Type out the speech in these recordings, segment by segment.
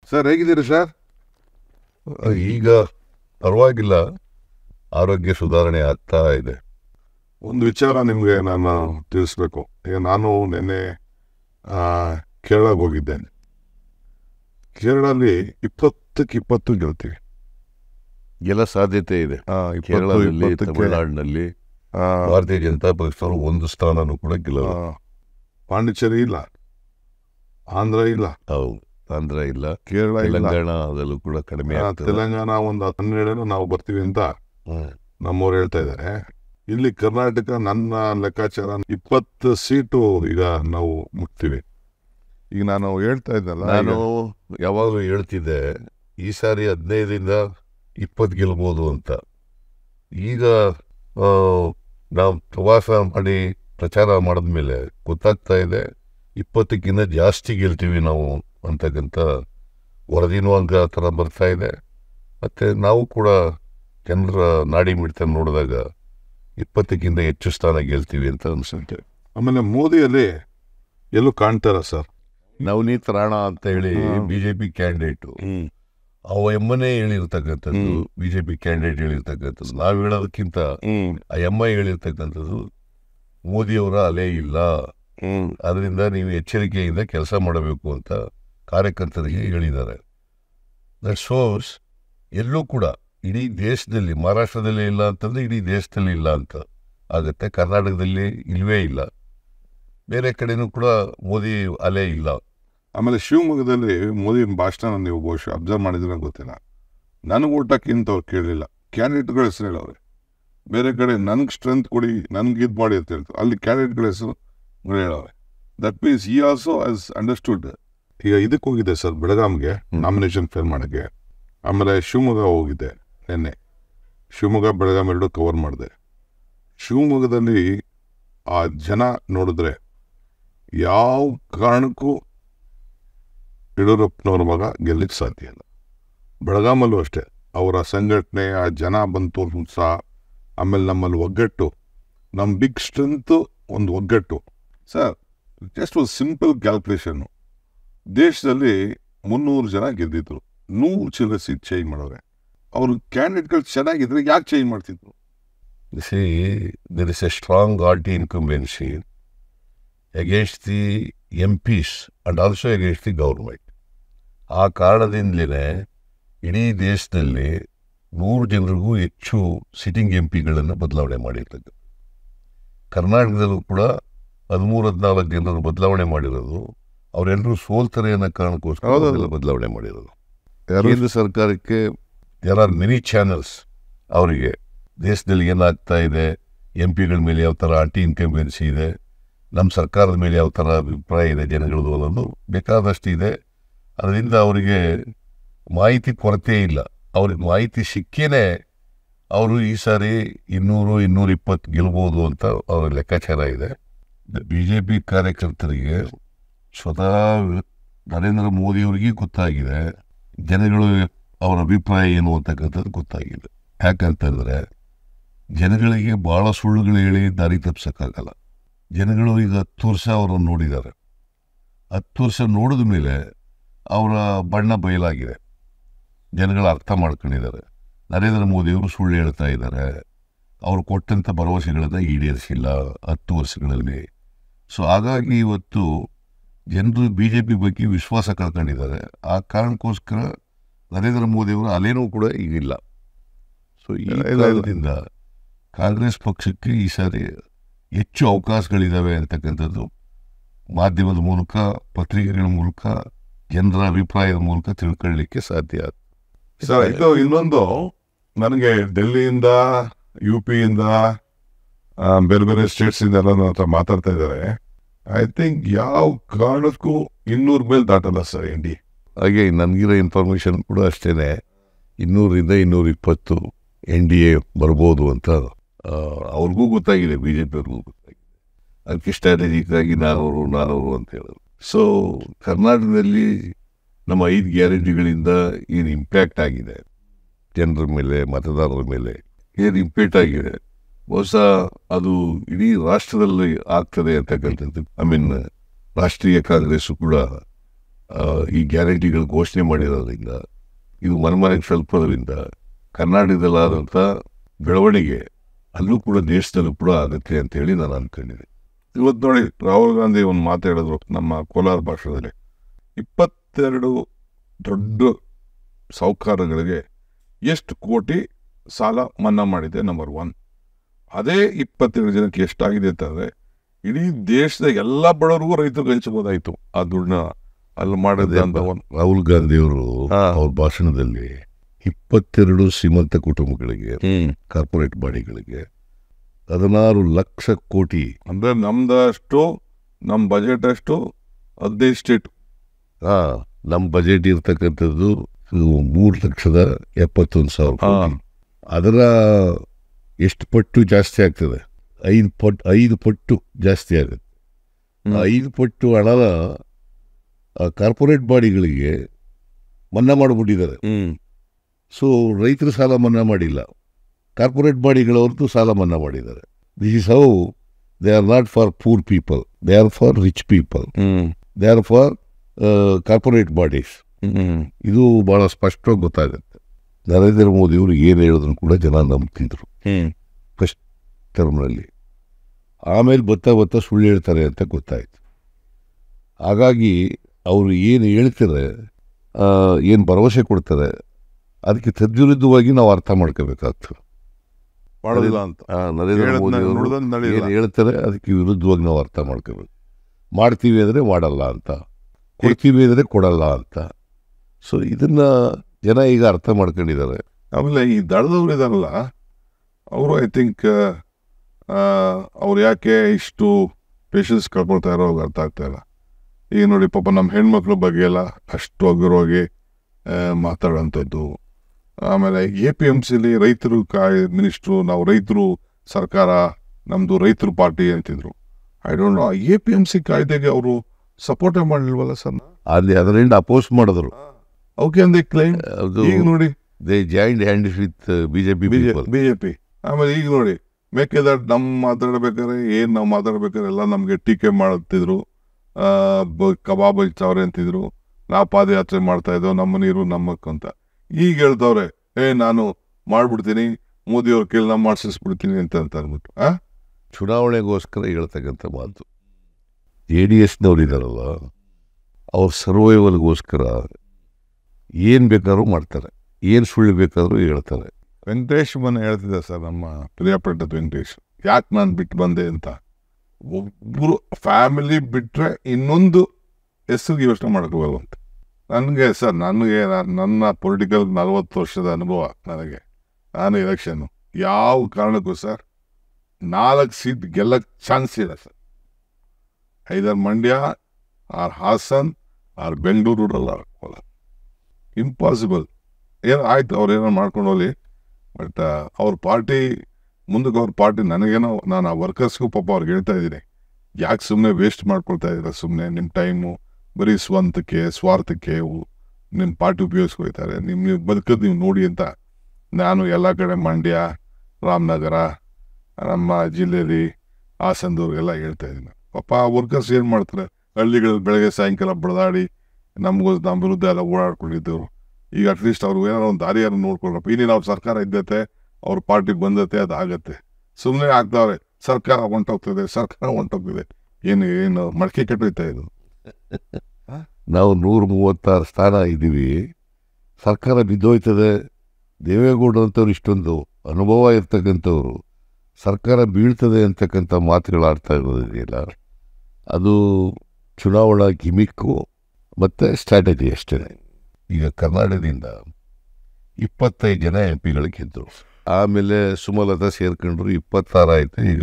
Sir ಹೇಗಿದ್ದೀರಿ sir? ಈಗ ಪರವಾಗಿಲ್ಲ, ಆರೋಗ್ಯ ಸುಧಾರಣೆ ಆಗ್ತಾ ಇದೆ. ಒಂದು ವಿಚಾರ ನಿಮಗೆ ನಾನು ತಿಳಿಸ್ಬೇಕು. ಈಗ ನಾನು ನಿನ್ನೆ ಕೇರಳಕ್ಕೆ ಹೋಗಿದ್ದೇನೆ. ಕೇರಳಲ್ಲಿ 20-20 ಗೆಲ್ತೀವಿ. ಎಲ್ಲ ಸಾಧ್ಯತೆ ಇದೆ. ಕೇರಳದಲ್ಲಿ, ತಮಿಳುನಾಡಿನಲ್ಲಿ ಭಾರತೀಯ ಜನತಾ ಪಕ್ಷದವರು ಒಂದು ಸ್ಥಾನನೂ ಕೂಡ ಗೆಲ್ಲಲ್ಲ. ಪಾಂಡಿಚೇರಿ ಇಲ್ಲ, ಆಂಧ್ರ ಇಲ್ಲ, ಹೌದು, ಆಂಧ್ರ ಇಲ್ಲ, ಕೇರಳ ಇಲ್ಲ, ತೆಲಂಗಾಣದಲ್ಲೂ ಕೂಡ ಕಡಿಮೆ. ತೆಲಂಗಾಣ ಒಂದು 12 ನಾವು ಬರ್ತೀವಿ ಅಂತ ನಮ್ಮವ್ರು ಹೇಳ್ತಾ ಇದ್ದಾರೆ. ಇಲ್ಲಿ ಕರ್ನಾಟಕ ನನ್ನ ಲೆಕ್ಕಾಚಾರ 20 ಸೀಟು ಈಗ ನಾವು ಮುಟ್ತೀವಿ. ಈಗ ನಾನು ಹೇಳ್ತಾ ಇದ್ದಲ್ಲ, ನಾನು ಯಾವಾಗಲೂ ಹೇಳ್ತಿದ್ದೆ ಈ ಸಾರಿ 15-20 ಗೆಲ್ಬೋದು ಅಂತ. ಈಗ ನಾವು ಪ್ರವಾಸ ಮಾಡಿ ಪ್ರಚಾರ ಮಾಡಿದ್ಮೇಲೆ ಗೊತ್ತಾಗ್ತಾ ಇದೆ 20ಕ್ಕಿಂತ ಜಾಸ್ತಿ ಗೆಲ್ತೀವಿ ನಾವು ಅಂತಕ್ಕಂಥ ವರದಿನೂ ಹಂಗ ಥರ ಬರ್ತಾ ಇದೆ. ಮತ್ತು ನಾವು ಕೂಡ ಜನರ ನಾಡಿ ಮಿಡ್ತ ನೋಡಿದಾಗ 20ಕ್ಕಿಂತ ಹೆಚ್ಚು ಸ್ಥಾನ ಗೆಲ್ತೀವಿ ಅಂತ ಅನ್ಸುತ್ತೆ. ಆಮೇಲೆ ಮೋದಿಯಲ್ಲಿ ಎಲ್ಲೂ ಕಾಣ್ತಾರ ಸರ್. ನವನೀತ್ ರಾಣಾ ಅಂತ ಹೇಳಿ BJP ಕ್ಯಾಂಡಿಡೇಟು, ಅವ ಎಮ್ಮನೇ ಹೇಳಿರ್ತಕ್ಕಂಥದ್ದು, BJP ಕ್ಯಾಂಡಿಡೇಟ್ ಹೇಳಿರ್ತಕ್ಕಂಥದ್ದು. ನಾವು ಹೇಳೋದಕ್ಕಿಂತ ಆ ಎಮ್ಮ ಹೇಳಿರ್ತಕ್ಕಂಥದ್ದು ಮೋದಿಯವರ ಅಲೆ ಇಲ್ಲ, ಅದರಿಂದ ನೀವು ಎಚ್ಚರಿಕೆಯಿಂದ ಕೆಲಸ ಮಾಡಬೇಕು ಅಂತ ಕಾರ್ಯಕರ್ತರಿಗೆ ಹೇಳಿದ್ದಾರೆ. ದಟ್ ಶೋಸ್ ಎಲ್ಲೂ ಕೂಡ ಇಡೀ ದೇಶದಲ್ಲಿ, ಮಹಾರಾಷ್ಟ್ರದಲ್ಲಿ ಇಲ್ಲ ಅಂತಂದರೆ ಇಡೀ ದೇಶದಲ್ಲಿ ಇಲ್ಲ ಅಂತ ಆಗುತ್ತೆ. ಕರ್ನಾಟಕದಲ್ಲಿ ಇಲ್ಲವೇ ಇಲ್ಲ, ಬೇರೆ ಕಡೆನೂ ಕೂಡ ಮೋದಿ ಅಲೆ ಇಲ್ಲ. ಆಮೇಲೆ ಶಿವಮೊಗ್ಗದಲ್ಲಿ ಮೋದಿ ಭಾಷಣ ನೀವು ಬಹುಶಃ ಅಬ್ಸರ್ವ್ ಮಾಡಿದ್ರೆ ಗೊತ್ತಿಲ್ಲ. ನನಗೆ ಊಟಕ್ಕಿಂತ ಅವ್ರು ಕೇಳಲಿಲ್ಲ, ಕ್ಯಾಂಡಿಡೇಟ್ಗಳ ಹೆಸರು ಹೇಳವ್ರೆ. ಬೇರೆ ಕಡೆ ನನಗೆ ಸ್ಟ್ರೆಂತ್ ಕೊಡಿ, ನನಗೆ ಇದು ಮಾಡಿ ಅಂತ ಹೇಳ್ತಾರೆ, ಅಲ್ಲಿ ಕ್ಯಾಂಡಿಡೇಟ್ಗಳ ಹೆಸರು ಹೇಳವ್ರೆ. ದಟ್ ಮೀನ್ಸ್ ಈ ಆಲ್ಸೋ ಹ್ಯಾಸ್ ಅಂಡರ್ಸ್ಟುಡ್. ಈಗ ಇದಕ್ಕೆ ಹೋಗಿದ್ದೆ ಸರ್, ಬೆಳಗಾಂಗೆ ನಾಮಿನೇಷನ್ ಫೇಲ್ ಮಾಡೋಕ್ಕೆ. ಆಮೇಲೆ ಶಿವಮೊಗ್ಗ ಹೋಗಿದ್ದೆ ನಿನ್ನೆ. ಶಿವಮೊಗ್ಗ ಬೆಳಗಾಂ ಎರಡು ಕವರ್ ಮಾಡಿದೆ. ಶಿವಮೊಗ್ಗದಲ್ಲಿ ಆ ಜನ ನೋಡಿದ್ರೆ ಯಾವ ಕಾರಣಕ್ಕೂ ಯಡಿಯೂರಪ್ಪನವ್ರ ಮಗ ಗೆಲ್ಲಕ್ಕೆ ಸಾಧ್ಯ ಇಲ್ಲ. ಬೆಳಗಾಮಲ್ಲೂ ಅಷ್ಟೇ, ಅವರ ಸಂಘಟನೆ, ಆ ಜನ ಬಂತು ಉತ್ಸಾಹ, ಆಮೇಲೆ ನಮ್ಮಲ್ಲಿ ಒಗ್ಗಟ್ಟು, ನಮ್ಮ ಬಿಗ್ ಸ್ಟ್ರೆಂತು ಒಂದು ಒಗ್ಗಟ್ಟು. ಸರ್, ಜಸ್ಟ್ ಒಂದು ಸಿಂಪಲ್ ಕ್ಯಾಲ್ಕುಲೇಷನ್ನು, ದೇಶದಲ್ಲಿ 300 ಜನ ಗೆದ್ದಿದ್ರು, 100 ಚಿಲ್ಲರೆ ಸೀಟ್ ಚೇಂಜ್ ಮಾಡೋರೆ. ಅವರು ಕ್ಯಾಂಡಿಡೇಟ್ಗಳು ಚೆನ್ನಾಗಿದ್ರೆ ಯಾಕೆ ಚೇಂಜ್ ಮಾಡ್ತಿದ್ರು? There is a strong anti-incumbency against the MPs and also against the government. ಆ ಕಾರಣದಿಂದಲೇ ಇಡೀ ದೇಶದಲ್ಲಿ 100 ಜನರಿಗೂ ಹೆಚ್ಚು ಸಿಟ್ಟಿಂಗ್ MP ಗಳನ್ನು ಬದಲಾವಣೆ ಮಾಡಿರ್ತದೆ. ಕರ್ನಾಟಕದಲ್ಲೂ ಕೂಡ 13-14 ಜನರು ಬದಲಾವಣೆ ಮಾಡಿರೋದು ಅವರೆಲ್ಲರೂ ಸೋಲ್ತಾರೆ ಅನ್ನೋ ಕಾರಣಕ್ಕೋಸ್ಕರ ಬದಲಾವಣೆ ಮಾಡಿರೋದು. ಕೇಂದ್ರ ಸರ್ಕಾರಕ್ಕೆ ದೇರ್ ಆರ್ ಮೆನಿ ಚಾನಲ್ಸ್. ಅವರಿಗೆ ದೇಶದಲ್ಲಿ ಏನಾಗ್ತಾ ಇದೆ, MP ಗಳ ಮೇಲೆ ಯಾವ ಥರ ಆಂಟಿ ಇನ್ಕಂಬೆನ್ಸಿ ಇದೆ, ನಮ್ಮ ಸರ್ಕಾರದ ಮೇಲೆ ಯಾವ ಥರ ಅಭಿಪ್ರಾಯ ಇದೆ ಜನಗಳದು ಅನ್ನೋದು ಬೇಕಾದಷ್ಟು ಇದೆ. ಅದರಿಂದ ಅವರಿಗೆ ಮಾಹಿತಿ ಕೊರತೆ ಇಲ್ಲ. ಅವ್ರಿಗೆ ಮಾಹಿತಿ ಸಿಕ್ಕೇನೆ ಅವರು ಈ ಸಾರಿ 200-220 ಗೆಲ್ಬೋದು ಅಂತ ಅವ್ರ ಲೆಕ್ಕಾಚಾರ ಇದೆ. BJP ಕಾರ್ಯಕರ್ತರಿಗೆ ಸ್ವತಃ ನರೇಂದ್ರ ಮೋದಿಯವರಿಗೆ ಗೊತ್ತಾಗಿದೆ, ಜನಗಳು ಅವರ ಅಭಿಪ್ರಾಯ ಏನು ಅಂತಕ್ಕಂಥದ್ದು ಗೊತ್ತಾಗಿದೆ. ಯಾಕಂತಂದರೆ ಜನಗಳಿಗೆ ಭಾಳ ಸುಳ್ಳುಗಳು ಹೇಳಿ ದಾರಿ ತಪ್ಪಿಸೋಕ್ಕಾಗಲ್ಲ. ಜನಗಳು ಈಗ 10 ವರ್ಷ ಅವರನ್ನು ನೋಡಿದ್ದಾರೆ. 10 ವರ್ಷ ನೋಡಿದ ಮೇಲೆ ಅವರ ಬಣ್ಣ ಬಯಲಾಗಿದೆ, ಜನಗಳು ಅರ್ಥ ಮಾಡ್ಕೊಂಡಿದ್ದಾರೆ. ನರೇಂದ್ರ ಮೋದಿಯವರು ಸುಳ್ಳು ಹೇಳ್ತಾ ಇದ್ದಾರೆ, ಅವರು ಕೊಟ್ಟಂಥ ಭರವಸೆಗಳನ್ನು ಈಡೇರಿಸಿಲ್ಲ 10 ವರ್ಷಗಳಲ್ಲಿ. ಸೊ ಹಾಗಾಗಿ ಇವತ್ತು ಜನರು BJP ಬಗ್ಗೆ ವಿಶ್ವಾಸ ಕಳ್ಕೊಂಡಿದ್ದಾರೆ. ಆ ಕಾರಣಕ್ಕೋಸ್ಕರ ನರೇಂದ್ರ ಮೋದಿಯವರ ಅಲೆನೂ ಕೂಡ ಈಗಿಲ್ಲ. ಸೊ ಈ ಕಾರಣದಿಂದ ಕಾಂಗ್ರೆಸ್ ಪಕ್ಷಕ್ಕೆ ಈ ಸಾರಿ ಹೆಚ್ಚು ಅವಕಾಶಗಳಿದ್ದಾವೆ ಅಂತಕ್ಕಂಥದ್ದು ಮಾಧ್ಯಮದ ಮೂಲಕ, ಪತ್ರಿಕೆಗಳ ಮೂಲಕ, ಜನರ ಅಭಿಪ್ರಾಯದ ಮೂಲಕ ತಿಳ್ಕೊಳ್ಳಲಿಕ್ಕೆ ಸಾಧ್ಯ. ಸರ್, ಇದು ಇನ್ನೊಂದು, ನನಗೆ ಡೆಲ್ಲಿಯಿಂದ, UP-ಯಿಂದ, ಬೇರೆ ಬೇರೆ ಸ್ಟೇಟ್ಸಿಂದ ಎಲ್ಲ ನನ್ನ ಹತ್ರ ಮಾತಾಡ್ತಾ ಇದ್ದಾರೆ. ಐ ಥಿಂಕ್ ಯಾವ ಕಾರಣಕ್ಕೂ 200 ಮೇಲೆ ದಾಟಲ್ಲ ಸರ್ ND. ಹಾಗೆ ನನಗಿರೋ ಇನ್ಫಾರ್ಮೇಷನ್ ಕೂಡ ಅಷ್ಟೇ, 200-220 NDA ಬರ್ಬೋದು ಅಂತ ಅವ್ರಿಗೂ ಗೊತ್ತಾಗಿದೆ, BJP ಅವ್ರಿಗೂ ಗೊತ್ತಾಗಿದೆ. ಅದಕ್ಕೆ ಸ್ಟ್ರಾಟಜಿಕ್ಕಾಗಿ ನಾನವರು ಅಂತ ಹೇಳೋದು. ಸೊ ಕರ್ನಾಟಕದಲ್ಲಿ ನಮ್ಮ 5 ಗ್ಯಾರಂಟಿಗಳಿಂದ ಏನು ಇಂಪ್ಯಾಕ್ಟ್ ಆಗಿದೆ ಜನರ ಮೇಲೆ, ಮತದಾರರ ಮೇಲೆ ಏನು ಇಂಪ್ಯಾಕ್ಟ್ ಆಗಿದೆ, ಬಹುಶಃ ಅದು ಇಡೀ ರಾಷ್ಟ್ರದಲ್ಲಿ ಆಗ್ತದೆ ಅಂತಕ್ಕಂಥದ್ದು. ರಾಷ್ಟ್ರೀಯ ಕಾಂಗ್ರೆಸ್ಸು ಕೂಡ ಈ ಗ್ಯಾರಂಟಿಗಳು ಘೋಷಣೆ ಮಾಡಿರೋದ್ರಿಂದ, ಇದು ಮನೆಗೆ ತಲುಪೋದ್ರಿಂದ ಕರ್ನಾಟಕದಲ್ಲಾದಂಥ ಬೆಳವಣಿಗೆ ಅಲ್ಲೂ ಕೂಡ ದೇಶದಲ್ಲೂ ಕೂಡ ಆಗುತ್ತೆ ಅಂತೇಳಿ ನಾನು ಅಂದ್ಕೊಂಡಿದ್ದೆ. ಇವತ್ತು ನೋಡಿ ರಾಹುಲ್ ಗಾಂಧಿ ಒಂದು ಮಾತಾಡಿದ್ರು ನಮ್ಮ ಕೋಲಾರ ಭಾಷೆಯಲ್ಲಿ, 22 ದೊಡ್ಡ ಸಾಹುಕಾರಗಳಿಗೆ ಎಷ್ಟು ಕೋಟಿ ಸಾಲ ಮನ್ನಾ ಮಾಡಿದೆ ನಂಬರ್ 1. ಅದೇ 22 ಜನಕ್ಕೆ ಎಷ್ಟಾಗಿದೆ ಅಂತಂದರೆ ಇಡೀ ದೇಶದ ಎಲ್ಲ ಬಡವರಿಗೂ ರೈತರಿಗೆ ಹಂಚಬಹುದಾಯಿತು ಆ ದುಡ್ಡನ್ನ ಅಲ್ಲಿ ಮಾಡಿದೆ ಅಂತ. ರಾಹುಲ್ ಗಾಂಧಿಯವರು ಅವ್ರ ಭಾಷಣದಲ್ಲಿ 22 ಶ್ರೀಮಂತ ಕುಟುಂಬಗಳಿಗೆ, ಕಾರ್ಪೊರೇಟ್ ಬಾಡಿಗಳಿಗೆ 16 ಲಕ್ಷ ಕೋಟಿ, ಅಂದರೆ ನಮ್ದಷ್ಟು ನಮ್ಮ ಬಜೆಟ್ ಅಷ್ಟು 15 ಸ್ಟೇಟ್. ನಮ್ಮ ಬಜೆಟ್ ಇರ್ತಕ್ಕಂಥದ್ದು 3,71,000 ಕೋಟಿ. ಅದರ ಎಷ್ಟು ಪಟ್ಟು ಜಾಸ್ತಿ ಆಗ್ತದೆ? 5 ಪಟ್ಟು ಜಾಸ್ತಿ ಆಗುತ್ತೆ. 5 ಪಟ್ಟು ಹಣನ ಕಾರ್ಪೊರೇಟ್ ಬಾಡಿಗಳಿಗೆ ಮನ್ನಾ ಮಾಡಿಬಿಟ್ಟಿದ್ದಾರೆ. ಸೊ ರೈತರ ಸಾಲ ಮನ್ನಾ ಮಾಡಿಲ್ಲ, ಕಾರ್ಪೊರೇಟ್ ಬಾಡಿಗಳವ್ರದ್ದು ಸಾಲ ಮನ್ನಾ ಮಾಡಿದ್ದಾರೆ. This is how they are not for poor people, they are for rich people, they are for corporate bodies. ಇದು ಬಹಳ ಸ್ಪಷ್ಟವಾಗಿ ಗೊತ್ತಾಗುತ್ತೆ. ನರೇಂದ್ರ ಮೋದಿಯವರು ಏನು ಹೇಳಿದ್ರು ಕೂಡ ಜನ ನಂಬ್ತಿದ್ರು ಫಸ್ಟ್ ಟರ್ಮ್ನಲ್ಲಿ. ಆಮೇಲೆ ಬತ್ತಾ ಸುಳ್ಳು ಹೇಳ್ತಾರೆ ಅಂತ ಗೊತ್ತಾಯ್ತು. ಹಾಗಾಗಿ ಅವರು ಏನು ಹೇಳ್ತಾರೆ, ಏನು ಭರವಸೆ ಕೊಡ್ತಾರೆ, ಅದಕ್ಕೆ ತದ್ವಿರುದ್ಧವಾಗಿ ನಾವು ಅರ್ಥ ಮಾಡ್ಕೋಬೇಕಾಗ್ತದೆ. ಮಾಡೋದಿಲ್ಲ ಅಂತ ನರೇಂದ್ರ ಮೋದಿ ಅವರು ಏನು ಹೇಳ್ತಾರೆ ಅದಕ್ಕೆ ವಿರುದ್ಧವಾಗಿ ನಾವು ಅರ್ಥ ಮಾಡ್ಕೋಬೇಕು. ಮಾಡ್ತೀವಿ ಅಂದರೆ ಮಾಡಲ್ಲ ಅಂತ, ಕೊಡ್ತೀವಿ ಅಂದರೆ ಕೊಡಲ್ಲ ಅಂತ. ಸೊ ಇದನ್ನ ಜನ ಈಗ ಅರ್ಥ ಮಾಡ್ಕೊಂಡಿದ್ದಾರೆ. ಆಮೇಲೆ ಈ ದಳದವ್ರು ಇದಾರಲ್ಲ, ಅವರು ಐ ಥಿಂಕ್ ಅವ್ರು ಯಾಕೆ ಇಷ್ಟು ಪೇಷನ್ಸ್ ಕಳ್ಕೊಳ್ತಾ ಇರೋ ಅರ್ಥ ಆಗ್ತಾ ಇಲ್ಲ. ಈಗ ನೋಡಿ ಪಾಪ ನಮ್ಮ ಹೆಣ್ಮಕ್ಳ ಬಗ್ಗೆ ಎಲ್ಲ ಅಷ್ಟು ಅಗ್ರವಾಗಿ ಮಾತಾಡೋಂಥದ್ದು. ಆಮೇಲೆ APMCಲಿ ರೈತರು ಮಿನಿಸ್ಟ್ರು, ನಾವು ರೈತರು ಸರ್ಕಾರ, ನಮ್ಮದು ರೈತರು ಪಾರ್ಟಿ ಅಂತಿದ್ರು. ಐ ಡೋಂಟ್ ನೋ, APMC ಕಾಯ್ದೆಗೆ ಅವರು ಸಪೋರ್ಟೇ ಮಾಡಲಿಲ್ವಲ್ಲ ಸರ್? ಅದರಿಂದ ಅಪೋಸ್ ಮಾಡಿದ್ರು. ಓಕೆ ಅಂದೆ ಕ್ಲೈಮ್. ಈಗ ನೋಡಿ they joint hand with BJP. ಆಮೇಲೆ ಈಗ ನೋಡಿ ಮೇಕೆದಾಟು ನಾವು ಮಾತಾಡ್ಬೇಕಾದ್ರೆ ಎಲ್ಲ ನಮಗೆ ಟೀಕೆ ಮಾಡುತ್ತಿದ್ರು. ಕಬಾಬ್ ಹಚ್ಚಾವ್ರೆ ಅಂತಿದ್ರು, ನಾವು ಪಾದಯಾತ್ರೆ ಮಾಡ್ತಾ ಇದ್ದೋ ನಮ್ಮ ನೀರು ನಮ್ಮಕ್ಕ ಅಂತ. ಈಗ ಹೇಳ್ತವ್ರೆ ನಾನು ಮಾಡ್ಬಿಡ್ತೀನಿ, ಮೋದಿಯವ್ರ ಕೇಳಿ ನಾವು ಮಾಡಿಸ್ಬಿಡ್ತೀನಿ ಅಂತ ಅಂದ್ಬಿಟ್ಟು ಚುನಾವಣೆಗೋಸ್ಕರ ಹೇಳ್ತಕ್ಕಂಥ ಮಾತು. JDSನವ್ರು ಇದಾರಲ್ಲ, ಅವ್ರ ಸರ್ವೈವಲ್ಗೋಸ್ಕರ ಏನು ಬೇಕಾದ್ರೂ ಮಾಡ್ತಾರೆ, ಏನು ಸುಳ್ಳು ಬೇಕಾದರೂ ಹೇಳ್ತಾರೆ. ವೆಂಕಟೇಶ್ ಮನೆ ಹೇಳ್ತಿದ್ದೆ ಸರ್, ನಮ್ಮ ಪ್ರಿಯಪಟ್ಟದ ವೆಂಕಟೇಶ್, ಯಾಕೆ ನಾನು ಬಿಟ್ಟು ಬಂದೆ ಅಂತ. ಒಬ್ಬರು ಫ್ಯಾಮಿಲಿ ಬಿಟ್ಟರೆ ಇನ್ನೊಂದು ಹೆಸರಿಗೆ ಯೋಚನೆ ಮಾಡೋಕ್ಕೋಗಲ್ವಂತೆ. ನನಗೆ ಸರ್, ನನ್ನ ಪೊಲಿಟಿಕಲ್ 40 ವರ್ಷದ ಅನುಭವ ನನಗೆ, ನಾನು ಎಲೆಕ್ಷನ್ನು ಯಾವ ಕಾರಣಕ್ಕೂ ಸರ್ 4 ಸೀಟ್ ಗೆಲ್ಲಕ್ಕೆ ಚಾನ್ಸ್ ಇಲ್ಲ sir. Either Mandya or Hassan or Bengaluru impossible. ಏನು ಆಯ್ತು, ಅವ್ರೇನೋ ಮಾಡ್ಕೊಂಡು ಹೋಗ್ಲಿ, ಬಟ್ ಅವ್ರ ಪಾರ್ಟಿ ಮುಂದಕ್ಕೆ, ಅವ್ರ ಪಾರ್ಟಿ ನನಗೇನೋ, ನಾನು ಆ ವರ್ಕರ್ಸ್ಗೂ ಪಾಪ ಅವ್ರಿಗೆ ಹೇಳ್ತಾ ಇದ್ದೀನಿ, ಯಾಕೆ ಸುಮ್ಮನೆ ವೇಸ್ಟ್ ಮಾಡ್ಕೊಳ್ತಾ ಇದ್ದೀರ, ಸುಮ್ಮನೆ ನಿಮ್ಮ ಟೈಮು ಬರೀ ಸ್ವಾರ್ಥಕ್ಕೆ ನಿಮ್ಮ ಪಾರ್ಟಿ ಉಪಯೋಗಿಸ್ಕೊಳ್ತಾರೆ, ನೀವು ಬದುಕೋದು ನೀವು ನೋಡಿ ಅಂತ ನಾನು ಎಲ್ಲ ಕಡೆ ಮಂಡ್ಯ, ರಾಮನಗರ, ನಮ್ಮ ಜಿಲ್ಲೆಯಲ್ಲಿ ಹಾಸನದವ್ರಿಗೆಲ್ಲ ಹೇಳ್ತಾ ಇದ್ದೀನಿ. ಪಾಪ ಆ ವರ್ಕರ್ಸ್ ಏನು ಮಾಡ್ತಾರೆ, ಹಳ್ಳಿಗಳಲ್ಲಿ ಬೆಳಗ್ಗೆ ಸಾಯಂಕಾಲ ಬಡದಾಡಿ ನಮ್ಮ ವಿರುದ್ಧ ಎಲ್ಲ ಓಡಾಡ್ಕೊಂಡಿದ್ದವರು. ಈಗ ಅಟ್ಲೀಸ್ಟ್ ಅವ್ರು ಏನಾರು ಒಂದು ದಾರಿಯನ್ನು ನೋಡ್ಕೊಳ್ರಪ್ಪ. ಇನ್ನೇನು ಅವ್ರ ಸರ್ಕಾರ ಇದ್ದತೆ, ಅವ್ರ ಪಾರ್ಟಿಗೆ ಬಂದತೆ, ಅದು ಆಗತ್ತೆ. ಸುಮ್ಮನೆ ಆಗ್ತಾವ್ರೆ, ಸರ್ಕಾರ ಹೊಂಟೋಗ್ತಿದೆ. ಏನು ಮಡಕೆ ಕೆಟ್ಟೋಯ್ತಾ ಇದು. ನಾವು 136 ಸ್ಥಾನ ಇದ್ದೀವಿ, ಸರ್ಕಾರ ಬಿದ್ದೋಯ್ತದೆ. ದೇವೇಗೌಡರಂಥವ್ರು ಇಷ್ಟೊಂದು ಅನುಭವ ಇರ್ತಕ್ಕಂಥವ್ರು ಸರ್ಕಾರ ಬೀಳ್ತದೆ ಅಂತಕ್ಕಂಥ ಮಾತುಗಳಾಡ್ತಾ ಇರೋದಿದೆಯಲ್ಲ, ಅದು ಚುನಾವಣಾ ಗಿಮಿಕ್ಕು ಮತ್ತು ಸ್ಟ್ರಾಟಜಿ ಅಷ್ಟೇ. ಈಗ ಕರ್ನಾಟಕದಿಂದ 25 ಜನ MP ಗಳು ಗೆದ್ದರು. ಆಮೇಲೆ ಸುಮಲತಾ ಸೇರ್ಕೊಂಡ್ರು, 26 ಆಯಿತು. ಈಗ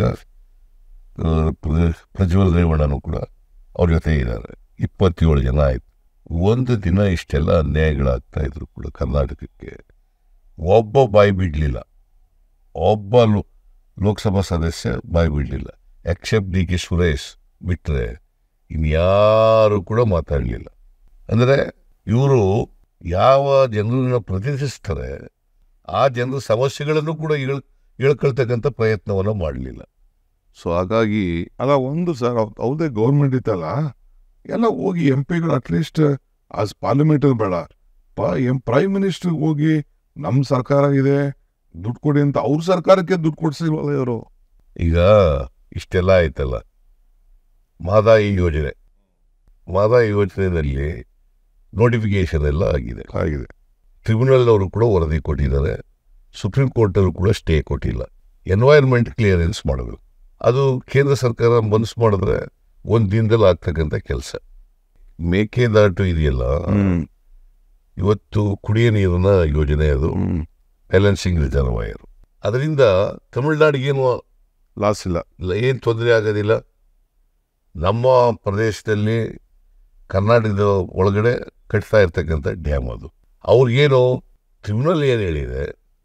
ಪ್ರಜ್ವಲ್ ರೇವಣ್ಣನೂ ಕೂಡ ಅವ್ರ ಜೊತೆ ಇದ್ದಾರೆ, 27 ಜನ ಆಯಿತು. ಒಂದು ದಿನ ಇಷ್ಟೆಲ್ಲ ಅನ್ಯಾಯಗಳಾಗ್ತಾ ಇದ್ರು ಕೂಡ ಕರ್ನಾಟಕಕ್ಕೆ ಒಬ್ಬ ಬಾಯಿ ಬಿಡಲಿಲ್ಲ, ಒಬ್ಬ ಲೋಕಸಭಾ ಸದಸ್ಯ ಬಾಯಿ ಬಿಡಲಿಲ್ಲ, ಎಕ್ಸೆಪ್ಟ್ DK ಸುರೇಶ್ ಬಿಟ್ಟರೆ ಇನ್ಯಾರು ಕೂಡ ಮಾತಾಡಲಿಲ್ಲ. ಅಂದರೆ ಇವರು ಯಾವ ಜನರನ್ನ ಪ್ರತಿನಿಧಿಸ್ತಾರೆ ಆ ಜನರ ಸಮಸ್ಯೆಗಳನ್ನು ಕೂಡ ಹೇಳ್ಕೊಳ್ತಕ್ಕಂಥ ಪ್ರಯತ್ನವನ್ನು ಮಾಡಲಿಲ್ಲ. ಸೊ ಹಾಗಾಗಿ ಅಲ್ಲ ಒಂದು ಸರ್, ಅವ್ರದೇ ಗೌರ್ಮೆಂಟ್ ಇತ್ತಲ್ಲ, ಎಲ್ಲ ಹೋಗಿ MP ಗಳು ಅಟ್ಲೀಸ್ಟ್ ಆಸ್ ಪಾರ್ಲಿಮೆಂಟರ್ ಬೇಡ, ಪ್ರೈಮ್ ಮಿನಿಸ್ಟರ್ಗೆ ಹೋಗಿ ನಮ್ಮ ಸರ್ಕಾರ ಇದೆ ದುಡ್ಡು ಕೊಡಿ ಅಂತ ಅವ್ರ ಸರ್ಕಾರಕ್ಕೆ ದುಡ್ಡು ಕೊಡ್ಸಿಲ್ವಲ್ಲ ಇವರು. ಈಗ ಇಷ್ಟೆಲ್ಲ ಆಯ್ತಲ್ಲ, ಮಹದಾಯಿ ಯೋಜನೆಯಲ್ಲಿ ನೋಟಿಫಿಕೇಶನ್ ಎಲ್ಲ ಆಗಿದೆ. ಟ್ರಿಬ್ಯುನಲ್ನವರು ಕೂಡ ವರದಿ ಕೊಟ್ಟಿದ್ದಾರೆ, ಸುಪ್ರೀಂ ಕೋರ್ಟಲ್ಲೂ ಕೂಡ ಸ್ಟೇ ಕೊಟ್ಟಿಲ್ಲ. ಎನ್ವೈರ್ಮೆಂಟ್ ಕ್ಲಿಯರೆನ್ಸ್ ಮಾಡಬೇಕು, ಅದು ಕೇಂದ್ರ ಸರ್ಕಾರ ಮನಸ್ಸು ಮಾಡಿದ್ರೆ ಒಂದು ದಿನದಲ್ಲಿ ಆಗ್ತಕ್ಕಂಥ ಕೆಲಸ. ಮೇಕೆದಾಟು ಇದೆಯಲ್ಲ, ಇವತ್ತು ಕುಡಿಯ ನೀರಿನ ಯೋಜನೆ, ಅದು ಬ್ಯಾಲೆನ್ಸಿಂಗ್ ರಿಸರ್ವಾಯರ್. ಅದರಿಂದ ತಮಿಳುನಾಡಿಗೇನು ಲಾಸ್ ಇಲ್ಲ, ಏನು ತೊಂದರೆ ಆಗೋದಿಲ್ಲ. ನಮ್ಮ ಪ್ರದೇಶದಲ್ಲಿ ಕರ್ನಾಟಕದ ಒಳಗಡೆ ಕಟ್ತಾ ಇರ್ತಕ್ಕಂಥ ಡ್ಯಾಮ್ ಅದು. ಅವ್ರಿಗೇನು ಟ್ರಿಬ್ಯುನಲ್ ಏನು ಹೇಳಿದೆ,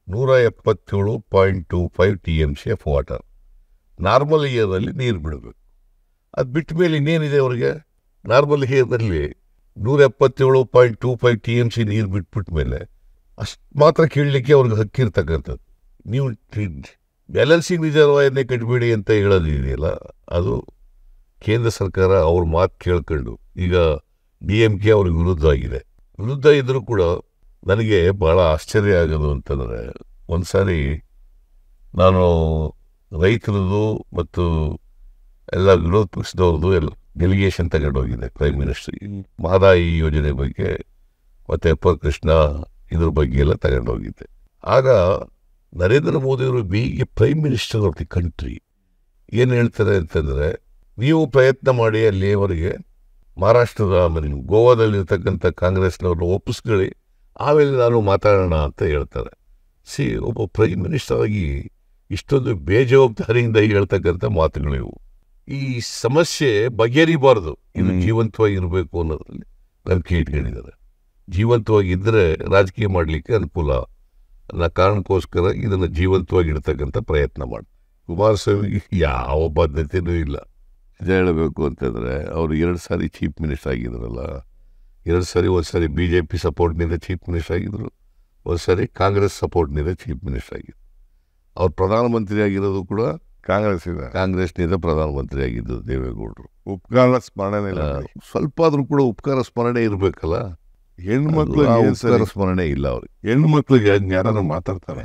177.25 TMC ಆಫ್ ವಾಟರ್ ನಾರ್ಮಲ್ ಇಯರ್ನಲ್ಲಿ ನೀರು ಬಿಡಬೇಕು. ಅದು ಬಿಟ್ಟ ಮೇಲೆ ಇನ್ನೇನಿದೆ ಅವ್ರಿಗೆ? ನಾರ್ಮಲ್ ಇಯರ್ನಲ್ಲಿ 177.25 TMC ನೀರು ಬಿಟ್ಬಿಟ್ಟ ಮೇಲೆ ಅಷ್ಟು ಮಾತ್ರ ಕೇಳಲಿಕ್ಕೆ ಅವ್ರಿಗೆ ಹಕ್ಕಿರ್ತಕ್ಕಂಥದ್ದು. ನೀವು ಬ್ಯಾಲೆನ್ಸಿಂಗ್ ರಿಸರ್ವಾಯರ್ನೇ ಕಟ್ಟಬೇಡಿ ಅಂತ ಹೇಳೋದಿದೆಯಲ್ಲ, ಅದು ಕೇಂದ್ರ ಸರ್ಕಾರ ಅವ್ರ ಮಾತು ಕೇಳ್ಕೊಂಡು ಈಗ DMK ಅವ್ರಿಗೆ ವಿರುದ್ಧ ಇದ್ದರೂ ಕೂಡ ನನಗೆ ಭಾಳ ಆಶ್ಚರ್ಯ ಆಗೋದು ಅಂತಂದರೆ, ಒಂದು ಸಾರಿ ನಾನು ರೈತರದು ಮತ್ತು ಎಲ್ಲ ವಿರೋಧ ಪಕ್ಷದವ್ರದ್ದು ಎಲ್ಲ ಡೆಲಿಗೇಷನ್ ತಗೊಂಡೋಗಿದ್ದೆ ಪ್ರೈಮ್ ಮಿನಿಸ್ಟ್ರಿಗೆ. ಮಹದಾಯಿ ಯೋಜನೆ ಬಗ್ಗೆ ಮತ್ತು ಅಪ್ಪರ್ ಕೃಷ್ಣ ಇದ್ರ ಬಗ್ಗೆ ಎಲ್ಲ ತಗೊಂಡೋಗಿದ್ದೆ. ಆಗ ನರೇಂದ್ರ ಮೋದಿಯವರು ಬೀಗೆ prime minister of the country ಏನು ಹೇಳ್ತಾರೆ ಅಂತಂದರೆ, ನೀವು ಪ್ರಯತ್ನ ಮಾಡಿ ಅಲ್ಲಿಯವರೆಗೆ ಮಹಾರಾಷ್ಟ್ರದ ಆಮೇಲೆ ಗೋವಾದಲ್ಲಿರ್ತಕ್ಕಂಥ ಕಾಂಗ್ರೆಸ್ನವ್ರನ್ನ ಒಪ್ಪಿಸ್ಕೊಳ್ಳಿ, ಆಮೇಲೆ ನಾನು ಮಾತಾಡೋಣ ಅಂತ ಹೇಳ್ತಾರೆ. ಒಬ್ಬ ಪ್ರೈಮ್ ಮಿನಿಸ್ಟರ್ ಆಗಿ ಇಷ್ಟೊಂದು ಬೇಜವಾಬ್ದಾರಿಯಿಂದ ಹೇಳ್ತಕ್ಕಂಥ ಮಾತುಗಳಿವು. ಈ ಸಮಸ್ಯೆ ಬಗೆಹರಿಬಾರ್ದು, ಇದು ಜೀವಂತವಾಗಿರಬೇಕು ಅನ್ನೋದ್ರಲ್ಲಿ ನಂಬಿಕೆ ಇಟ್ಕೊಂಡಿದ್ದಾರೆ. ಜೀವಂತವಾಗಿದ್ದರೆ ರಾಜಕೀಯ ಮಾಡಲಿಕ್ಕೆ ಅನುಕೂಲ ಅನ್ನೋ ಕಾರಣಕ್ಕೋಸ್ಕರ ಇದನ್ನು ಜೀವಂತವಾಗಿಡ್ತಕ್ಕಂಥ ಪ್ರಯತ್ನ ಮಾಡಿ. ಕುಮಾರಸ್ವಾಮಿಗೆ ಯಾವ ಬದ್ಧತೆಯೂ ಇಲ್ಲ. ನಿಜ ಹೇಳಬೇಕು ಅಂತಂದರೆ, ಅವರು 2 ಸಾರಿ ಚೀಫ್ ಮಿನಿಸ್ಟರ್ ಆಗಿದ್ರಲ್ಲ, 2 ಸಾರಿ, ಒಂದು ಸಾರಿ BJP ಸಪೋರ್ಟ್ನಿಂದ ಚೀಫ್ ಮಿನಿಸ್ಟರ್ ಆಗಿದ್ದರು, ಒಂದು ಸಾರಿ ಕಾಂಗ್ರೆಸ್ ಸಪೋರ್ಟ್ನಿಂದ ಚೀಫ್ ಮಿನಿಸ್ಟರ್ ಆಗಿದ್ದರು. ಅವ್ರು ಪ್ರಧಾನಮಂತ್ರಿ ಆಗಿರೋದು ಕೂಡ ಕಾಂಗ್ರೆಸ್ನಿಂದ ಪ್ರಧಾನಮಂತ್ರಿ ಆಗಿದ್ದು ದೇವೇಗೌಡರು. ಉಪಕಾರ ಸ್ಮರಣೆ ಇಲ್ಲ, ಸ್ವಲ್ಪ ಆದರೂ ಕೂಡ ಉಪಕಾರ ಸ್ಮರಣೆ ಇರಬೇಕಲ್ಲ. ಹೆಣ್ಮಕ್ಳು ಉಪಕಾರ ಸ್ಮರಣೆ ಇಲ್ಲ ಅವ್ರಿಗೆ. ಹೆಣ್ಮಕ್ಳಿಗೆ ಯಾರು ಮಾತಾಡ್ತಾರೆ?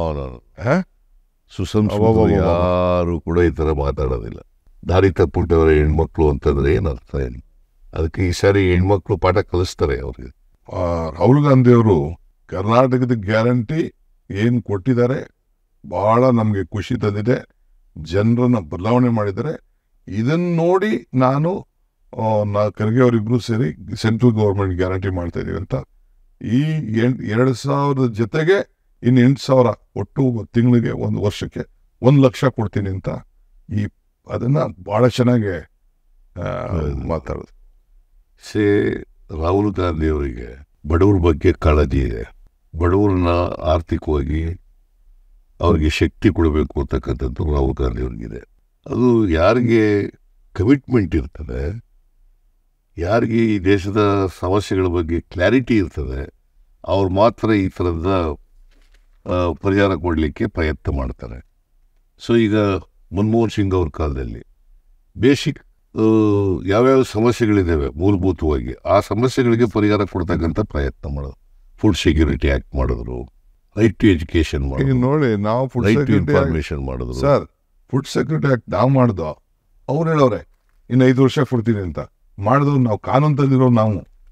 ಸುಸಂಸ್ಕೃತ ಯಾರು ಕೂಡ ಈ ಥರ ಮಾತಾಡೋದಿಲ್ಲ. ದಾರಿ ತಪ್ಪಿಟ್ಟವರ ಹೆಣ್ಮಕ್ಳು ಅಂತಂದ್ರೆ ಏನರ್ಥ ಏನು? ಅದಕ್ಕೆ ಈ ಸಾರಿ ಹೆಣ್ಮಕ್ಳು ಪಾಠ ಕಲಿಸ್ತಾರೆ ಅವ್ರಿಗೆ. ರಾಹುಲ್ ಗಾಂಧಿ ಅವರು ಕರ್ನಾಟಕದ ಗ್ಯಾರಂಟಿ ಏನು ಕೊಟ್ಟಿದ್ದಾರೆ, ಬಹಳ ನಮಗೆ ಖುಷಿ ತಂದಿದೆ. ಜನರನ್ನ ಬದಲಾವಣೆ ಮಾಡಿದ್ದಾರೆ. ಇದನ್ನು ನೋಡಿ ನಾನು ಖರ್ಗೆ ಅವರಿಬ್ರು ಸೇರಿ ಸೆಂಟ್ರಲ್ ಗೌರ್ಮೆಂಟ್ ಗ್ಯಾರಂಟಿ ಮಾಡ್ತಾ ಇದೀವಿ ಅಂತ. ಈ 2,000 ಜೊತೆಗೆ ಇನ್ನು 8,000 ಒಟ್ಟು ತಿಂಗಳಿಗೆ, ಒಂದು ವರ್ಷಕ್ಕೆ 1 ಲಕ್ಷ ಕೊಡ್ತೀನಿ ಅಂತ ಅದನ್ನ ಬಹಳ ಚೆನ್ನಾಗಿ ಮಾತಾಡೋದು. ರಾಹುಲ್ ಗಾಂಧಿ ಅವರಿಗೆ ಬಡವ್ರ ಬಗ್ಗೆ ಕಾಳಜಿ ಇದೆ. ಬಡವ್ರನ್ನ ಆರ್ಥಿಕವಾಗಿ ಅವ್ರಿಗೆ ಶಕ್ತಿ ಕೊಡಬೇಕು ಅಂತಕ್ಕಂಥದ್ದು ರಾಹುಲ್ ಗಾಂಧಿ ಅವ್ರಿಗಿದೆ. ಅದು ಯಾರಿಗೆ ಕಮಿಟ್ಮೆಂಟ್ ಇರ್ತದೆ, ಯಾರಿಗೆ ಈ ದೇಶದ ಸಮಸ್ಯೆಗಳ ಬಗ್ಗೆ ಕ್ಲಾರಿಟಿ ಇರ್ತದೆ, ಅವ್ರು ಮಾತ್ರ ಈ ಥರದ ಪರಿಹಾರ ಕೊಡಲಿಕ್ಕೆ ಪ್ರಯತ್ನ ಮಾಡ್ತಾರೆ. ಈಗ ಮನಮೋಹನ್ ಸಿಂಗ್ ಅವ್ರ ಕಾಲದಲ್ಲಿ ಬೇಸಿಕ್ ಯಾವ್ಯಾವ ಸಮಸ್ಯೆಗಳಿದ್ದಾವೆ ಮೂಲಭೂತವಾಗಿ, ಆ ಸಮಸ್ಯೆಗಳಿಗೆ ಪರಿಹಾರ ಕೊಡ್ತಕ್ಕಂಥ ಪ್ರಯತ್ನ ಮಾಡೋದು. ಫುಡ್ ಸೆಕ್ಯೂರಿಟಿ ಆ್ಯಕ್ಟ್ ಮಾಡಿದ್ರು, ರೈಟ್ ಟು ಎಜುಕೇಶನ್ ಮಾಡಿದ್ರು, ನೋಡಿ ನಾವು ರೈಟ್ ಟು ಇನ್ಫಾರ್ಮೇಶನ್ ಮಾಡಿದ್ರು. ಸರ್, ಫುಡ್ ಸೆಕ್ಯೂರಿಟಿ ಆ್ಯಕ್ಟ್ ನಾವು ಮಾಡ್ದೋ, ಅವ್ರು ಹೇಳೋರೆ ಇನ್ನು 5 ವರ್ಷ ಕೊಡ್ತೀನಿ ಅಂತ. ಮಾಡಿದವ್ರು ನಾವು, ಕಾನೂನು ತಂದಿರೋ ನಾವು.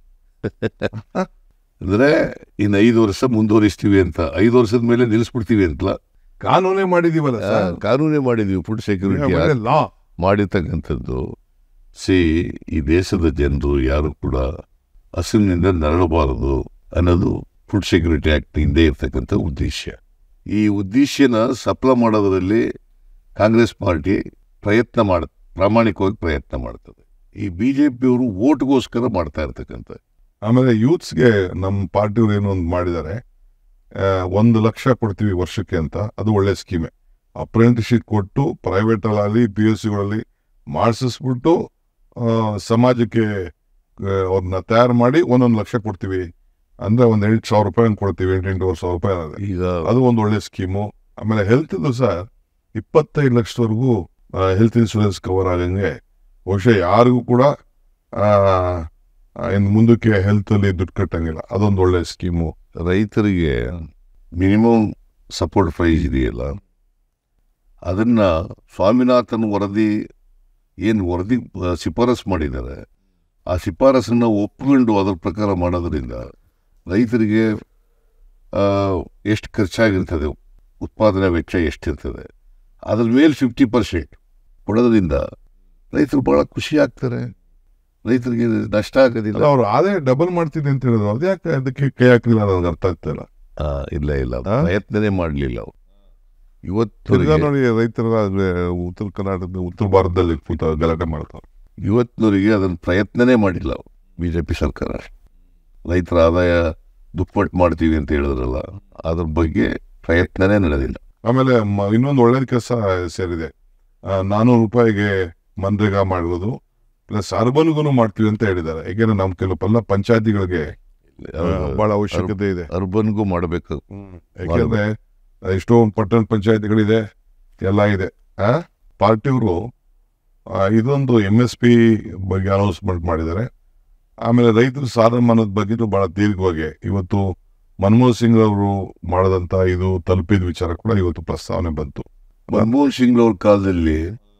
ಅಂದರೆ ಇನ್ನು 5 ವರ್ಷ ಮುಂದುವರಿಸ್ತೀವಿ ಅಂತ, 5 ವರ್ಷದ ಮೇಲೆ ನಿಲ್ಲಿಸ್ಬಿಡ್ತೀವಿ ಅಂತಲ್ಲ, ಕಾನೂನೇ ಮಾಡಿದೀವಲ್ಲ ಸರ್. ಕಾನೂನೇ ಮಾಡಿದೀವಿ. ಫುಡ್ ಸೆಕ್ಯೂರಿಟಿ ಲಾ ಮಾಡಿರ್ತಕ್ಕಂಥದ್ದು. ಈ ದೇಶದ ಜನರು ಯಾರು ಕೂಡ ಹಸಿವಿನಿಂದ ನರಳಬಾರದು ಅನ್ನೋದು ಫುಡ್ ಸೆಕ್ಯೂರಿಟಿ ಆ್ಯಕ್ಟ್ ಹಿಂದೆ ಇರ್ತಕ್ಕಂಥ ಉದ್ದೇಶ. ಈ ಉದ್ದೇಶನ ಸಫಲ ಮಾಡೋದರಲ್ಲಿ ಕಾಂಗ್ರೆಸ್ ಪಾರ್ಟಿ ಪ್ರಾಮಾಣಿಕವಾಗಿ ಪ್ರಯತ್ನ ಮಾಡ್ತದೆ. ಈ BJPಯವರು ಓಟ್ಗೋಸ್ಕರ ಮಾಡ್ತಾ ಇರ್ತಕ್ಕಂಥ. ಆಮೇಲೆ ಯೂತ್ಸ್ಗೆ ನಮ್ಮ ಪಾರ್ಟಿಯವ್ರು ಏನೋ ಒಂದು ಮಾಡಿದ್ದಾರೆ, 1 ಲಕ್ಷ ಕೊಡ್ತೀವಿ ವರ್ಷಕ್ಕೆ ಅಂತ. ಅದು ಒಳ್ಳೆ ಸ್ಕೀಮೆ. ಅಪ್ರೆಂಟಿಸ್ಶಿಪ್ ಕೊಟ್ಟು ಪ್ರೈವೇಟಲ್ಲಿ PUCಗಳಲ್ಲಿ ಮಾಡಿಸ್ಬಿಟ್ಟು ಸಮಾಜಕ್ಕೆ ಅವ್ರನ್ನ ತಯಾರು ಮಾಡಿ 1 ಲಕ್ಷ ಕೊಡ್ತೀವಿ ಅಂದರೆ ಒಂದು 8,000 ರೂಪಾಯಿ ಕೊಡ್ತೀವಿ, 8,000 ರೂಪಾಯಿ. ಈಗ ಅದು ಒಂದು ಒಳ್ಳೆ ಸ್ಕೀಮು. ಆಮೇಲೆ ಹೆಲ್ತ್ದು ಸರ್ 25 ಲಕ್ಷದವರೆಗೂ ಹೆಲ್ತ್ ಇನ್ಶೂರೆನ್ಸ್ ಕವರ್ ಆಗಂಗೆ ಬಹುಶಃ ಯಾರಿಗೂ ಕೂಡ ಇನ್ನು ಮುಂದಕ್ಕೆ ಹೆಲ್ತಲ್ಲಿ ದುಡ್ಡು ಕಟ್ಟಂಗಿಲ್ಲ. ಅದೊಂದು ಒಳ್ಳೆ ಸ್ಕೀಮು. ರೈತರಿಗೆ ಮಿನಿಮಮ್ ಸಪೋರ್ಟ್ ಪ್ರೈಸ್ ಇದೆಯಲ್ಲ, ಅದನ್ನು ಸ್ವಾಮಿನಾಥನ್ ವರದಿ ಶಿಫಾರಸು ಮಾಡಿದ್ದಾರೆ. ಆ ಶಿಫಾರಸನ್ನು ಒಪ್ಪಿಕೊಂಡು ಅದರ ಪ್ರಕಾರ ಮಾಡೋದ್ರಿಂದ ರೈತರಿಗೆ ಎಷ್ಟು ಖರ್ಚಾಗಿರ್ತದೆ, ಉತ್ಪಾದನಾ ವೆಚ್ಚ ಎಷ್ಟಿರ್ತದೆ, ಅದ್ರ ಮೇಲೆ 50% ಕೊಡೋದ್ರಿಂದ ರೈತರು ಭಾಳ ಖುಷಿ ಆಗ್ತಾರೆ. ರೈತರಿಗೆ ನಷ್ಟ ಆಗೋದಿಲ್ಲ. ಅವ್ರು ಆದಾಯ ಡಬಲ್ ಮಾಡ್ತೀನಿ ಅಂತ ಹೇಳಿದ್ರು. ಅದ್ಯಾಕೆ ಅದಕ್ಕೆ ಕೈ ಹಾಕಲಿಲ್ಲ ನನಗೆ ಅರ್ಥ ಆಗ್ತಿಲ್ಲ. ಇಲ್ಲ ಪ್ರಯತ್ನನೇ ಮಾಡಲಿಲ್ಲ ಅವರು. ಇವತ್ತು ನೋಡಿ ರೈತರ ಉತ್ತರ ಕರ್ನಾಟಕದ ಉತ್ತರ ಭಾರತದಲ್ಲಿ ಗಲಾಟೆ ಮಾಡ್ತಾರೆ. ಇವತ್ತಿನವರಿಗೆ ಅದನ್ನು ಪ್ರಯತ್ನನೇ ಮಾಡಿಲ್ಲ ಅವರು. BJP ಸರ್ಕಾರ ರೈತರ ಆದಾಯ ದುಪ್ಪಟ್ಟು ಮಾಡ್ತೀವಿ ಅಂತ ಹೇಳಿದ್ರಲ್ಲ, ಅದ್ರ ಬಗ್ಗೆ ಪ್ರಯತ್ನನೇ ನಡೆದಿಲ್ಲ. ಆಮೇಲೆ ಇನ್ನೊಂದು ಒಳ್ಳೇದು ಕೆಲಸ ಸೇರಿದೆ. 400 ರೂಪಾಯಿಗೆ ಮನ್ರೇಗಾ ಮಾಡೋದು ಪ್ಲಸ್ ಅರ್ಬನ್ಗೂ ಮಾಡ್ತೀವಿ ಅಂತ ಹೇಳಿದ್ದಾರೆ. ಯಾಕೆಂದ್ರೆ ನಮ್ಮ ಕೆಲವೆಲ್ಲ ಪಂಚಾಯತಿಗಳಿಗೆ ಬಹಳ ಅವಶ್ಯಕತೆ ಇದೆ. ಅರ್ಬನ್ಗೂ ಮಾಡಬೇಕು. ಯಾಕೆಂದ್ರೆ ಎಷ್ಟೋ ಪಟ್ಟಣ ಪಂಚಾಯತಿಗಳಿದೆ, ಎಲ್ಲ ಇದೆ. ಪಾರ್ಟಿಯವರು ಇದೊಂದು MSP ಬಗ್ಗೆ ಅನೌನ್ಸ್ಮೆಂಟ್ ಮಾಡಿದ್ದಾರೆ. ಆಮೇಲೆ ರೈತರ ಸಾಲ ಮನ್ನದ ಬಗ್ಗೆನೂ ಬಹಳ ದೀರ್ಘವಾಗಿ ಇವತ್ತು ಮನಮೋಹನ್ ಸಿಂಗ್ ಅವರು ಮಾಡದಂತ ಇದು ತಲುಪಿದ ವಿಚಾರ ಕೂಡ ಇವತ್ತು ಪ್ರಸ್ತಾವನೆ ಬಂತು. ಮನಮೋಹನ್ ಸಿಂಗ್ ಅವ್ರ ಕಾಲದಲ್ಲಿ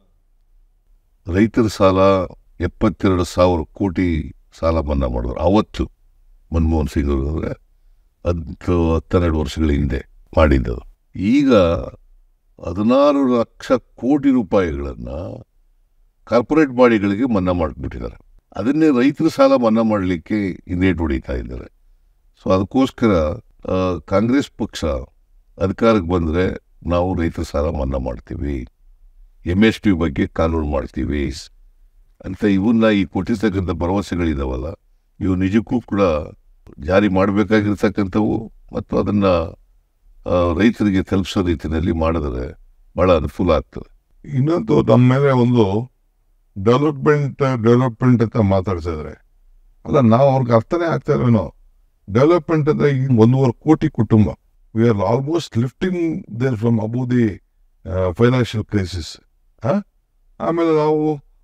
ರೈತರ ಸಾಲ 72,000 ಕೋಟಿ ಸಾಲ ಮನ್ನಾ ಮಾಡಿದ್ರು. ಅವತ್ತು ಮನಮೋಹನ್ ಸಿಂಗ್ ಅವರು 12 ವರ್ಷಗಳ ಹಿಂದೆ ಮಾಡಿದ್ದು. ಈಗ 16 ಲಕ್ಷ ಕೋಟಿ ರೂಪಾಯಿಗಳನ್ನು ಕಾರ್ಪೊರೇಟ್ ಬಾಡಿಗಳಿಗೆ ಮನ್ನಾ ಮಾಡಿಬಿಟ್ಟಿದ್ದಾರೆ. ಅದನ್ನೇ ರೈತರ ಸಾಲ ಮನ್ನಾ ಮಾಡಲಿಕ್ಕೆ ಹಿಂದೇಟು ಹೊಡಿತಾ ಇದ್ದಾರೆ. ಸೊ ಅದಕ್ಕೋಸ್ಕರ ಕಾಂಗ್ರೆಸ್ ಪಕ್ಷ ಅಧಿಕಾರಕ್ಕೆ ಬಂದರೆ ನಾವು ರೈತರ ಸಾಲ ಮನ್ನಾ ಮಾಡ್ತೀವಿ, MSP ಬಗ್ಗೆ ಕಾನೂನು ಮಾಡ್ತೀವಿ ಅಂತ ಇವನ್ನ ಈ ಕೊಟ್ಟಿರ್ತಕ್ಕಂಥ ಭರವಸೆಗಳಿದಾವಲ್ಲ, ಇವು ನಿಜಕ್ಕೂ ಕೂಡ ಜಾರಿ ಮಾಡಬೇಕಾಗಿರ್ತಕ್ಕಂಥವು ಮತ್ತು ಅದನ್ನು ರೈತರಿಗೆ ತಲುಪಿಸೋ ರೀತಿಯಲ್ಲಿ ಮಾಡಿದ್ರೆ ಭಾಳ ಅನುಕೂಲ ಆಗ್ತದೆ. ಇನ್ನೊಂದು ನಮ್ಮ ಮೇಲೆ ಒಂದು ಡೆವಲಪ್ಮೆಂಟ್ ಅಂತ ಮಾತಾಡ್ಸಿದ್ರೆ ಅಲ್ಲ, ನಾವು ಅವ್ರಿಗೆ ಅರ್ಥನೇ ಆಗ್ತಾ ಇಲ್ವೇನೋ. ಡೆವಲಪ್ಮೆಂಟ್ ಅಂದರೆ ಈಗ 1.5 ಕೋಟಿ ಕುಟುಂಬ. We are almost lifting their from above the financial crisis. ಆಮೇಲೆ ನಾವು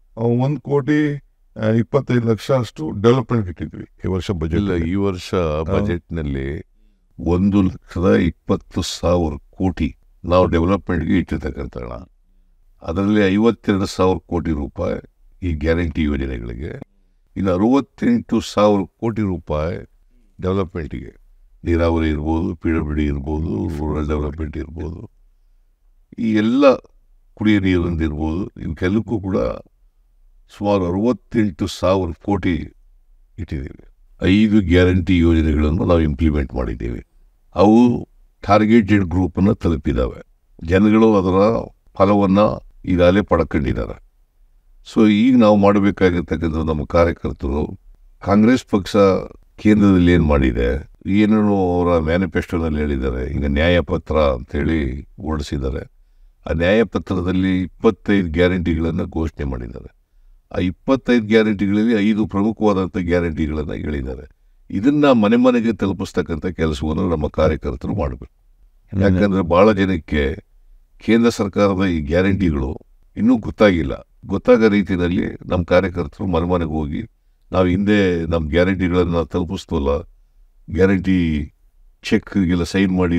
1,25,00,000 ಅಷ್ಟು ಡೆವಲಪ್ಮೆಂಟ್ ಇಟ್ಟಿದ್ವಿ ಈ ವರ್ಷ ಬಜೆಟ್. ಇಲ್ಲ, ಈ ವರ್ಷ ಬಜೆಟ್ನಲ್ಲಿ 1,20,000 ಕೋಟಿ ನಾವು ಡೆವಲಪ್ಮೆಂಟ್ಗೆ ಇಟ್ಟಿರ್ತಕ್ಕಂಥ ಹಣ. ಅದರಲ್ಲಿ 52,000 ಕೋಟಿ ರೂಪಾಯಿ ಈ ಗ್ಯಾರಂಟಿ ಯೋಜನೆಗಳಿಗೆ, ಇನ್ನು 68,000 ಕೋಟಿ ರೂಪಾಯಿ ಡೆವಲಪ್ಮೆಂಟಿಗೆ. ನೀರಾವರಿ ಇರ್ಬೋದು, PWD ಇರ್ಬೋದು, ರೂರಲ್ ಡೆವಲಪ್ಮೆಂಟ್ ಇರ್ಬೋದು, ಈ ಎಲ್ಲ ಕುಡಿಯೋ ನೀರಿಂದ ಇರ್ಬೋದು, ಇವಕ್ಕೆಲ್ಲಕ್ಕೂ ಕೂಡ ಸುಮಾರು 68,000 ಕೋಟಿ ಇಟ್ಟಿದ್ದೀವಿ. 5 ಗ್ಯಾರಂಟಿ ಯೋಜನೆಗಳನ್ನು ನಾವು ಇಂಪ್ಲಿಮೆಂಟ್ ಮಾಡಿದ್ದೀವಿ. ಅವು ಟಾರ್ಗೆಟೆಡ್ ಗ್ರೂಪನ್ನು ತಲುಪಿದ್ದಾವೆ. ಜನಗಳು ಅದರ ಫಲವನ್ನು ಈಗಾಗಲೇ ಪಡ್ಕೊಂಡಿದ್ದಾರೆ. ಸೊ ಈಗ ನಾವು ಮಾಡಬೇಕಾಗಿರ್ತಕ್ಕಂಥ ನಮ್ಮ ಕಾರ್ಯಕರ್ತರು, ಕಾಂಗ್ರೆಸ್ ಪಕ್ಷ ಕೇಂದ್ರದಲ್ಲಿ ಏನು ಮಾಡಿದೆ, ಏನೇನು ಅವರ ಮ್ಯಾನಿಫೆಸ್ಟೋನಲ್ಲಿ ಹೇಳಿದ್ದಾರೆ. ಈಗ ನ್ಯಾಯಪತ್ರ ಅಂತೇಳಿ ಹೊರಡಿಸಿದ್ದಾರೆ. ಆ ನ್ಯಾಯಪತ್ರದಲ್ಲಿ 25 ಗ್ಯಾರಂಟಿಗಳನ್ನು ಘೋಷಣೆ ಮಾಡಿದ್ದಾರೆ. ಆ 25 ಗ್ಯಾರಂಟಿಗಳಲ್ಲಿ 5 ಪ್ರಮುಖವಾದಂಥ ಗ್ಯಾರಂಟಿಗಳನ್ನು ಹೇಳಿದ್ದಾರೆ. ಇದನ್ನು ಮನೆ ಮನೆಗೆ ತಲುಪಿಸ್ತಕ್ಕಂಥ ಕೆಲಸವನ್ನು ನಮ್ಮ ಕಾರ್ಯಕರ್ತರು ಮಾಡಬೇಕು. ಯಾಕಂದರೆ ಭಾಳ ಜನಕ್ಕೆ ಕೇಂದ್ರ ಸರ್ಕಾರದ ಈ ಗ್ಯಾರಂಟಿಗಳು ಇನ್ನೂ ಗೊತ್ತಾಗಿಲ್ಲ. ಗೊತ್ತಾಗೋ ರೀತಿಯಲ್ಲಿ ನಮ್ಮ ಕಾರ್ಯಕರ್ತರು ಮನೆ ಮನೆಗೆ ಹೋಗಿ, ನಾವು ಹಿಂದೆ ನಮ್ಮ ಗ್ಯಾರಂಟಿಗಳನ್ನು ತಲುಪಿಸ್ತವಲ್ಲ, ಗ್ಯಾರಂಟಿ ಚೆಕ್ಗೆಲ್ಲ ಸೈನ್ ಮಾಡಿ,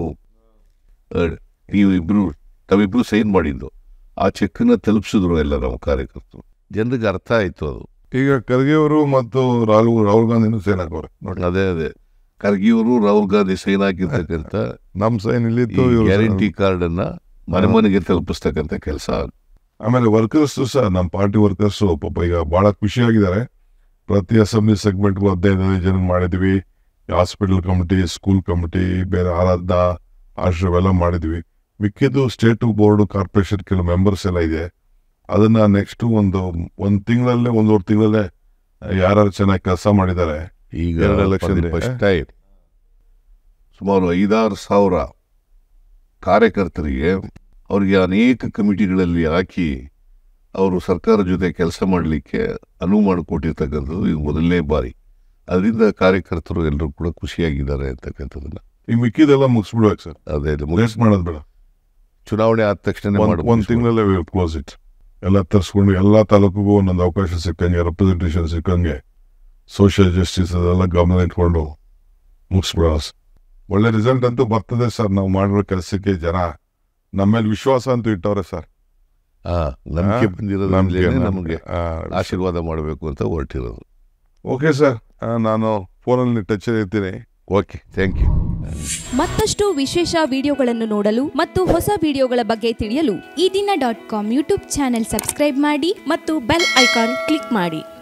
ನಾವಿಬ್ಬರು ಸೈನ್ ಮಾಡಿದ್ದು, ಆ ಚೆಕ್ಕನ್ನು ತಲುಪಿಸಿದ್ರು ಎಲ್ಲ ನಮ್ಮ ಕಾರ್ಯಕರ್ತರು. ಜನರಿಗೆ ಅರ್ಥ ಆಯಿತು ಅದು. ಈಗ ಖರ್ಗೆ ಅವರು ಮತ್ತು ರಾಹುಲ್ ಗಾಂಧಿನೂ ಸೈನ್ ಹಾಕೋರು ನೋಡಿ. ಅದೇ ಖರ್ಗೆ ಅವರು ರಾಹುಲ್ ಗಾಂಧಿ ಸೈನ್ ಹಾಕಿರ್ತಕ್ಕಂಥ ನಮ್ಮ ಸೈನ್ ಇಲ್ಲಿತ್ತು ಗ್ಯಾರಂಟಿ ಕಾರ್ಡನ್ನು ಮನೆ ಮನೆಗೆ ತಲುಪಿಸ್ತಕ್ಕಂಥ ಕೆಲಸ. ಆಮೇಲೆ ವರ್ಕರ್ಸು ಸಹ, ನಮ್ಮ ಪಾರ್ಟಿ ವರ್ಕರ್ಸು ಪಾಪ ಈಗ ಭಾಳ ಖುಷಿಯಾಗಿದ್ದಾರೆ. ಪ್ರತಿ ಅಸೆಂಬ್ಲಿ ಸೆಗ್ಮೆಂಟ್ಗೂ 15 ಜನ ಮಾಡಿದ್ವಿ. ಹಾಸ್ಪಿಟಲ್ ಕಮಿಟಿ, ಸ್ಕೂಲ್ ಕಮಿಟಿ, ಬೇರೆ ಆರಾಧನಾ ಆಶ್ರಮೆಲ್ಲ ಮಾಡಿದ್ವಿ. ಮಿಕ್ಕಿದ್ದು ಸ್ಟೇಟ್ ಬೋರ್ಡು, ಕಾರ್ಪೊರೇಷನ್ ಕೆಲವು ಮೆಂಬರ್ಸ್ ಎಲ್ಲ ಇದೆ. ಅದನ್ನು ನೆಕ್ಸ್ಟ್ ಒಂದು ತಿಂಗಳಲ್ಲೇ, 1.5 ತಿಂಗಳಲ್ಲೇ ಯಾರು ಚೆನ್ನಾಗಿ ಕೆಲಸ ಮಾಡಿದ್ದಾರೆ. ಈಗ ಎಲೆಕ್ಷನ್ ಫಸ್ಟ್ ಟೈಮ್ ಸುಮಾರು 5-6 ಸಾವಿರ ಕಾರ್ಯಕರ್ತರಿಗೆ ಅವರಿಗೆ ಅನೇಕ ಕಮಿಟಿಗಳಲ್ಲಿ ಹಾಕಿ ಅವರು ಸರ್ಕಾರ ಜೊತೆ ಕೆಲಸ ಮಾಡಲಿಕ್ಕೆ ಅನುವು ಮಾಡಿಕೊಟ್ಟಿರ್ತಕ್ಕಂಥದ್ದು ಇದು ಮೊದಲನೇ ಬಾರಿ. ಅದರಿಂದ ಕಾರ್ಯಕರ್ತರು ಎಲ್ಲರೂ ಕೂಡ ಖುಷಿಯಾಗಿದ್ದಾರೆ ಅಂತಕ್ಕಂಥದ್ದನ್ನ. ಈಗ ಮಿಕ್ಕಿದೆಲ್ಲ ಮುಗಿಸ್ಬಿಡ್ಬೇಕು ಸರ್. ಅದೇ ಮಾಡೋದು ಬೇಡ. ಚುನಾವಣೆ ಆದ ತಕ್ಷಣ 1 ತಿಂಗಳಲ್ಲೇ ಕ್ಲೋಸ್ ಇಟ್. ಎಲ್ಲ ತರಿಸ್ಕೊಂಡು ಎಲ್ಲ ತಾಲೂಕಿಗೂ ಒಂದೊಂದು ಅವಕಾಶ ಸಿಕ್ಕಂಗೆ, ರೆಪ್ರೆಸೆಂಟೇಷನ್ ಸಿಕ್ಕಂಗೆ ಸೋಷಿಯಲ್ ಜಸ್ಟಿಸ್ ಅದೆಲ್ಲ ಗಮನ ಇಟ್ಕೊಂಡು ಮುಗಿಸ್ಬಿಡೋ ಒಳ್ಳೆ ರಿಸಲ್ಟ್ ಅಂತೂ ಬರ್ತದೆ ಸರ್. ನಾವು ಮಾಡಿರೋ ಕೆಲಸಕ್ಕೆ ಜನ ನಮ್ಮ ಮೇಲೆ ವಿಶ್ವಾಸ ಅಂತೂ ಇಟ್ಟವ್ರೆ ಸರ್. ನಂಬಿಕೆ ಬಂದಿರೋದ್ರಿಂದ ನಮಗೆ ಆಶೀರ್ವಾದ ಮಾಡಬೇಕು ಅಂತ ಹೊರಟಿರೋದು. ಓಕೆ ಸರ್, ನಾನು ಫೋನಲ್ಲಿ ಟಚ್ ಇರ್ತೀನಿ. Okay, thank you. ಮತ್ತಷ್ಟು ವಿಶೇಷ ವಿಡಿಯೋಗಳನ್ನು ನೋಡಲು ಮತ್ತು ಹೊಸ ವಿಡಿಯೋಗಳ ಬಗ್ಗೆ ತಿಳಿಯಲು ಈ ದಿನ .com ಯೂಟ್ಯೂಬ್ ಚಾನೆಲ್ ಸಬ್ಸ್ಕ್ರೈಬ್ ಮಾಡಿ ಮತ್ತು ಬೆಲ್ ಐಕಾನ್ ಕ್ಲಿಕ್ ಮಾಡಿ.